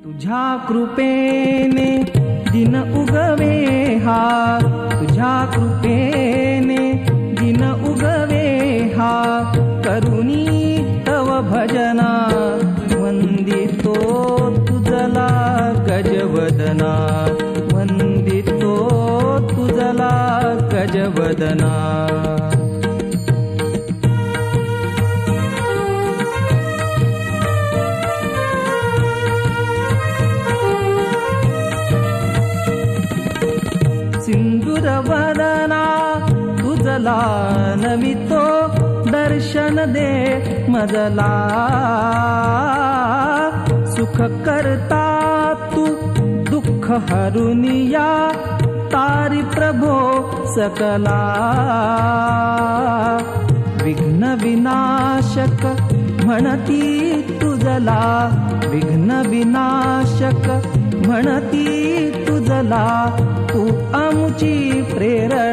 तुझ्या कृपेने दिन उगवे हा, तुझ्या कृपेने दिन उगवे हा, करुणी तव भजना वंदितो तुझला गजवदना, वंदितो तुझला गजवदना. सिंदूरवदना तुझला नमितो दर्शन दे मजला, सुख करता तू दुःख हरुनिया तारी प्रभो सकला. विघ्न विनाशक म्हणती तुझला, विघ्न विनाशक म्हणती तुझला, तू आमुची प्रेरणा